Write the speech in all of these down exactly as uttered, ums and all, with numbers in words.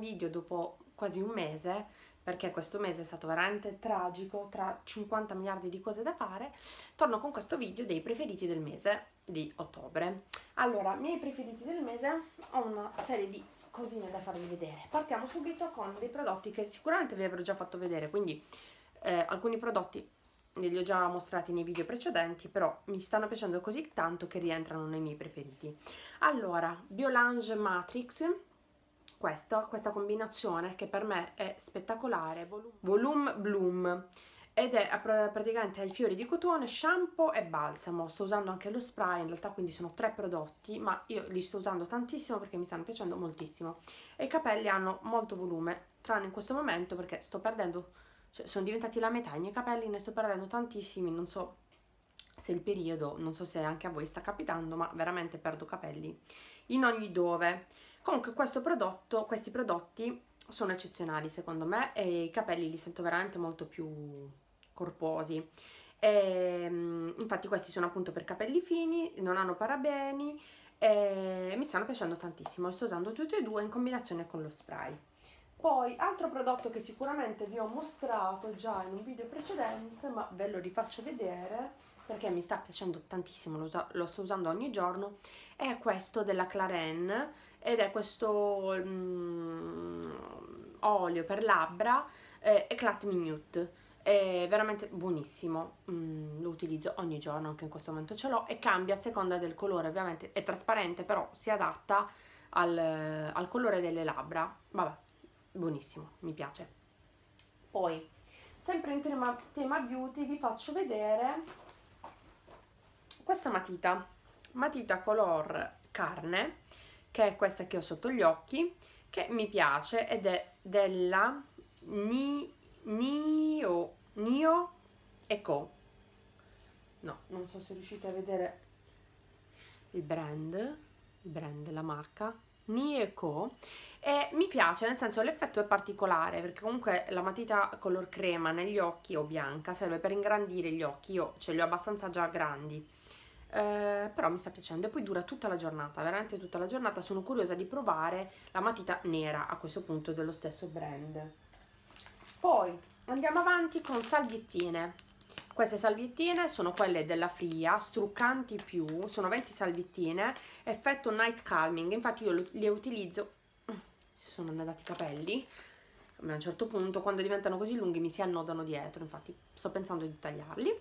video dopo quasi un mese, perché questo mese è stato veramente tragico, tra cinquanta miliardi di cose da fare. Torno con questo video dei preferiti del mese di ottobre. Allora, miei preferiti del mese, ho una serie di cosine da farvi vedere. Partiamo subito con dei prodotti che sicuramente vi avrò già fatto vedere, quindi eh, alcuni prodotti li ho già mostrati nei video precedenti, però mi stanno piacendo così tanto che rientrano nei miei preferiti. Allora, Biolange Matrix, questa, questa combinazione che per me è spettacolare, Volume Bloom, ed è praticamente ai fiori di cotone, shampoo e balsamo. Sto usando anche lo spray, in realtà, quindi sono tre prodotti, ma io li sto usando tantissimo perché mi stanno piacendo moltissimo e i capelli hanno molto volume, tranne in questo momento perché sto perdendo, cioè sono diventati la metà i miei capelli, ne sto perdendo tantissimi, non so se è il periodo, non so se anche a voi sta capitando, ma veramente perdo capelli in ogni dove. Comunque questo prodotto, questi prodotti sono eccezionali secondo me, e i capelli li sento veramente molto più corposi. E, infatti questi sono appunto per capelli fini, non hanno parabeni e mi stanno piacendo tantissimo, sto usando tutti e due in combinazione con lo spray. Poi altro prodotto che sicuramente vi ho mostrato già in un video precedente, ma ve lo rifaccio vedere perché mi sta piacendo tantissimo, lo, lo sto usando ogni giorno, è questo della Clarins, ed è questo um, olio per labbra eh, Eclat Minute. È veramente buonissimo, mm, lo utilizzo ogni giorno, anche in questo momento ce l'ho, e cambia a seconda del colore, ovviamente è trasparente però si adatta al, al colore delle labbra. Vabbè, buonissimo, mi piace. Poi sempre in tema, tema beauty vi faccio vedere questa matita, matita color carne, che è questa che ho sotto gli occhi, che mi piace ed è della Ni Nio, Nio Eco. No, non so se riuscite a vedere il brand, il brand, la marca Nio Eco, e mi piace, nel senso l'effetto è particolare perché comunque la matita color crema negli occhi o bianca serve per ingrandire gli occhi. Io ce li ho abbastanza già grandi, eh, però mi sta piacendo, e poi dura tutta la giornata, veramente tutta la giornata. Sono curiosa di provare la matita nera a questo punto dello stesso brand. Poi andiamo avanti con salviettine. Queste salviettine sono quelle della Fria, struccanti più, sono venti salviettine, effetto night calming. Infatti io le utilizzo, si sono annodati i capelli a un certo punto, quando diventano così lunghi mi si annodano dietro, infatti sto pensando di tagliarli.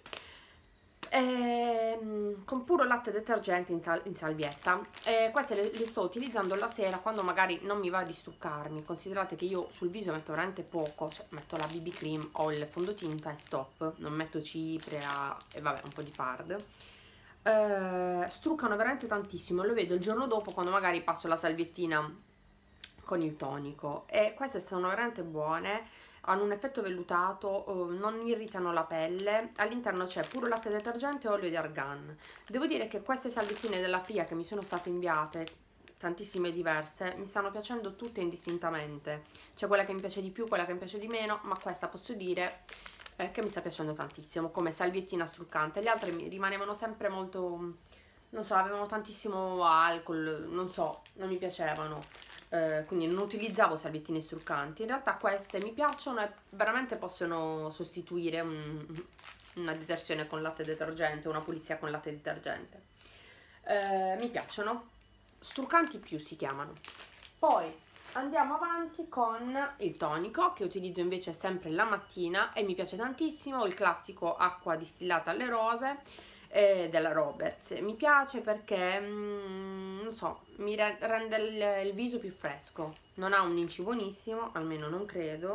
E, con puro latte detergente in, sal in salvietta. E queste le, le sto utilizzando la sera quando magari non mi va di struccarmi. Considerate che io sul viso metto veramente poco, cioè metto la B B cream o il fondotinta e stop, non metto cipria e vabbè un po' di fard. Eh, struccano veramente tantissimo, lo vedo il giorno dopo quando magari passo la salviettina con il tonico, e queste sono veramente buone, hanno un effetto vellutato, non irritano la pelle. All'interno c'è puro latte detergente e olio di argan. Devo dire che queste salviettine della Fria che mi sono state inviate, tantissime diverse, mi stanno piacendo tutte indistintamente. C'è quella che mi piace di più, quella che mi piace di meno, ma questa posso dire eh, che mi sta piacendo tantissimo come salviettina struccante. Le altre mi rimanevano sempre molto, non so, avevano tantissimo alcol, non so, non mi piacevano. Uh, quindi non utilizzavo salviettine struccanti. In realtà queste mi piacciono e veramente possono sostituire un, una detersione con latte detergente, una pulizia con latte detergente. Uh, mi piacciono, struccanti più si chiamano. Poi andiamo avanti con il tonico, che utilizzo invece sempre la mattina e mi piace tantissimo, il classico acqua distillata alle rose della Roberts. Mi piace perché mm, non so, mi re rende il, il viso più fresco, non ha un inci buonissimo, almeno non credo,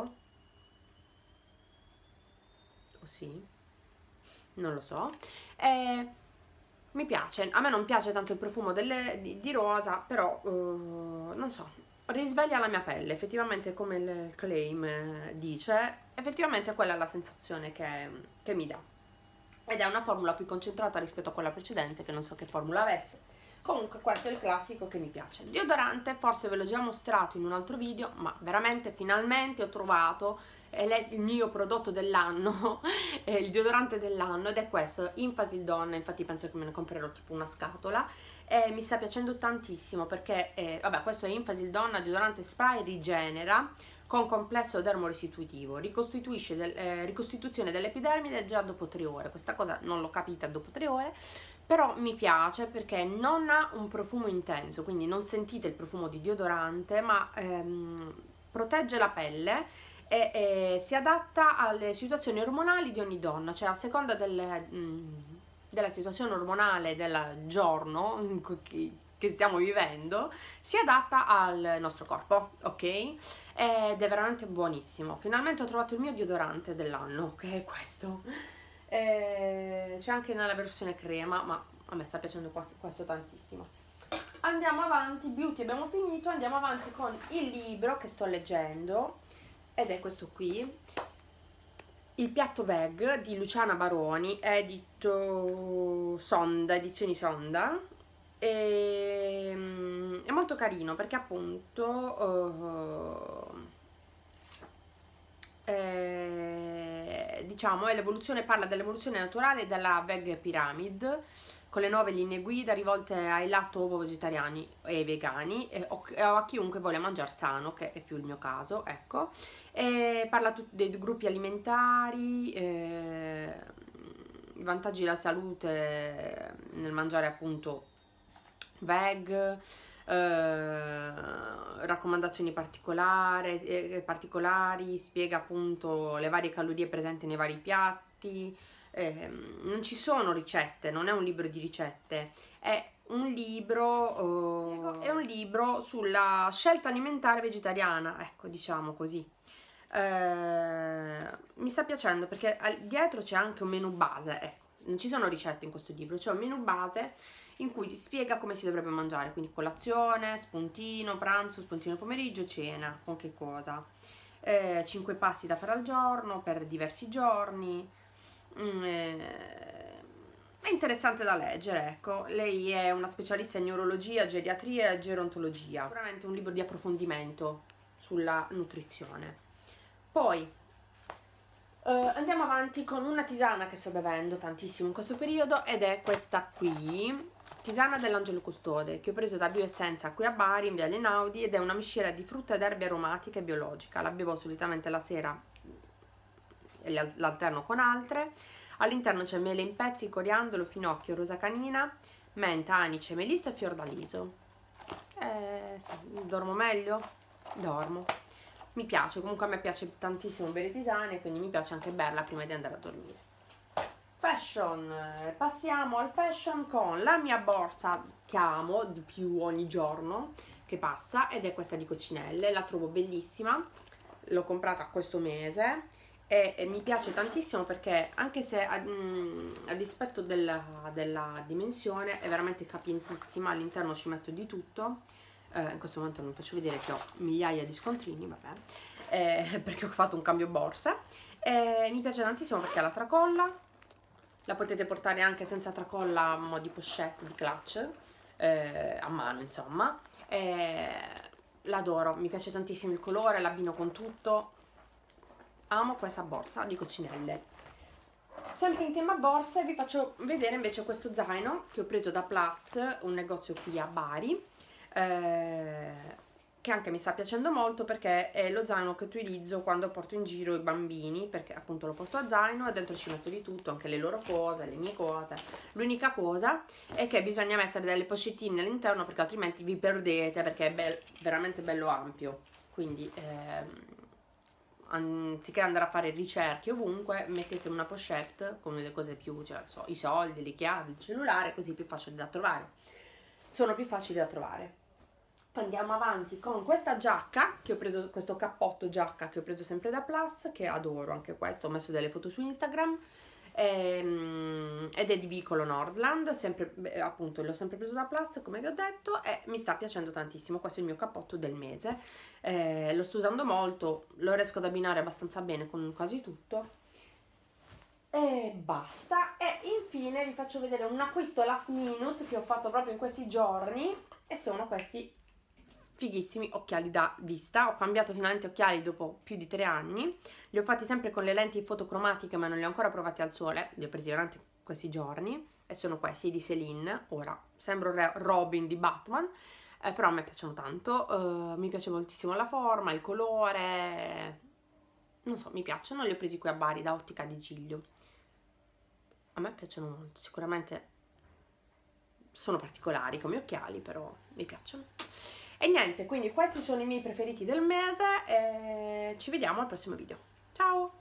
o sì, non lo so, e mi piace. A me non piace tanto il profumo delle, di, di rosa, però uh, non so, risveglia la mia pelle, effettivamente, come il claim dice, effettivamente quella è la sensazione che, che mi dà. Ed è una formula più concentrata rispetto a quella precedente, che non so che formula avesse. Comunque questo è il classico che mi piace. Il deodorante forse ve l'ho già mostrato in un altro video, ma veramente finalmente ho trovato, ed è il mio prodotto dell'anno, il deodorante dell'anno, ed è questo, Infasil Donna. Infatti penso che me ne comprerò tipo una scatola, e mi sta piacendo tantissimo perché, eh, vabbè, questo è Infasil Donna Deodorante Spray Rigenera con complesso dermorestitutivo, ricostituisce del, eh, ricostituzione dell'epidermide già dopo tre ore. Questa cosa non l'ho capita dopo tre ore, però mi piace perché non ha un profumo intenso, quindi non sentite il profumo di deodorante, ma ehm, protegge la pelle e, e si adatta alle situazioni ormonali di ogni donna, cioè a seconda del, mh, della situazione ormonale del giorno che stiamo vivendo, si adatta al nostro corpo, ok? Ed è veramente buonissimo. Finalmente ho trovato il mio deodorante dell'anno, che è questo. C'è anche nella versione crema, ma a me sta piacendo questo tantissimo. Andiamo avanti, beauty abbiamo finito, andiamo avanti con il libro che sto leggendo, ed è questo qui, Il piatto veg di Luciana Baroni, edito Sonda, edizioni Sonda. E, um, è molto carino perché appunto uh, eh, diciamo è l'evoluzione, parla dell'evoluzione naturale della veg pyramid con le nuove linee guida rivolte ai latto ovo vegetariani e vegani eh, o, o a chiunque voglia mangiare sano, che è più il mio caso, ecco. E parla dei gruppi alimentari, eh, i vantaggi della salute nel mangiare appunto veg, eh, raccomandazioni particolari, eh, particolari, spiega appunto le varie calorie presenti nei vari piatti. Eh, non ci sono ricette, non è un libro di ricette, è un libro, eh, è un libro sulla scelta alimentare vegetariana, ecco, diciamo così. Eh, mi sta piacendo perché dietro c'è anche un menu base, ecco, non ci sono ricette in questo libro, c'è un menu base in cui spiega come si dovrebbe mangiare, quindi colazione, spuntino, pranzo, spuntino pomeriggio, cena, con che cosa, eh, cinque pasti da fare al giorno per diversi giorni. mm, eh, è interessante da leggere, ecco. Lei è una specialista in neurologia, geriatria e gerontologia, sicuramente un libro di approfondimento sulla nutrizione. Poi Uh, andiamo avanti con una tisana che sto bevendo tantissimo in questo periodo, ed è questa qui, tisana dell'Angelo Custode, che ho preso da Bioessenza qui a Bari in Via Einaudi, ed è una miscela di frutta ed erbe aromatiche biologica. La bevo solitamente la sera e l'alterno con altre. All'interno c'è mele in pezzi, coriandolo, finocchio, rosa canina, menta, anice, melissa e fiordaliso. Eh sì, dormo meglio? Dormo. Mi piace, comunque a me piace tantissimo bere tisane, quindi mi piace anche berla prima di andare a dormire. Fashion, passiamo al fashion con la mia borsa che amo di più ogni giorno che passa, ed è questa di Coccinelle. La trovo bellissima, l'ho comprata questo mese e, e mi piace tantissimo perché anche se a, mh, a dispetto della, della dimensione è veramente capientissima, all'interno ci metto di tutto. Uh, in questo momento non vi faccio vedere che ho migliaia di scontrini, vabbè, eh, perché ho fatto un cambio borsa. Eh, mi piace tantissimo perché ha la tracolla, la potete portare anche senza tracolla a mo' di pochette, di clutch, eh, a mano insomma. Eh, l'adoro, mi piace tantissimo il colore, l'abbino con tutto, amo questa borsa di Coccinelle. Sempre in tema borse vi faccio vedere invece questo zaino che ho preso da Plus, un negozio qui a Bari, Eh, che anche mi sta piacendo molto perché è lo zaino che utilizzo quando porto in giro i bambini, perché appunto lo porto a zaino e dentro ci metto di tutto, anche le loro cose, le mie cose. L'unica cosa è che bisogna mettere delle pochettine all'interno perché altrimenti vi perdete, perché è be- veramente bello ampio, quindi ehm, anziché andare a fare ricerche ovunque, mettete una pochette con le cose più, cioè so, i soldi, le chiavi, il cellulare, così è più facile da trovare, sono più facili da trovare. Andiamo avanti con questa giacca che ho preso, questo cappotto giacca che ho preso sempre da Plus, che adoro anche questo, ho messo delle foto su Instagram, ehm, ed è di Vicolo Nordland, sempre, beh, appunto l'ho sempre preso da Plus come vi ho detto, e mi sta piacendo tantissimo. Questo è il mio cappotto del mese, eh, lo sto usando molto, lo riesco ad abbinare abbastanza bene con quasi tutto e basta. E infine vi faccio vedere un acquisto last minute che ho fatto proprio in questi giorni, e sono questi fighissimi occhiali da vista. Ho cambiato finalmente occhiali dopo più di tre anni, li ho fatti sempre con le lenti fotocromatiche ma non li ho ancora provati al sole, li ho presi veramente questi giorni, e sono questi di Celine. Ora sembro Robin di Batman, eh, però a me piacciono tanto, uh, mi piace moltissimo la forma, il colore, non so, mi piacciono, li ho presi qui a Bari da Ottica di Giglio. A me piacciono molto, sicuramente sono particolari come occhiali, però mi piacciono. E niente, quindi questi sono i miei preferiti del mese e ci vediamo al prossimo video. Ciao!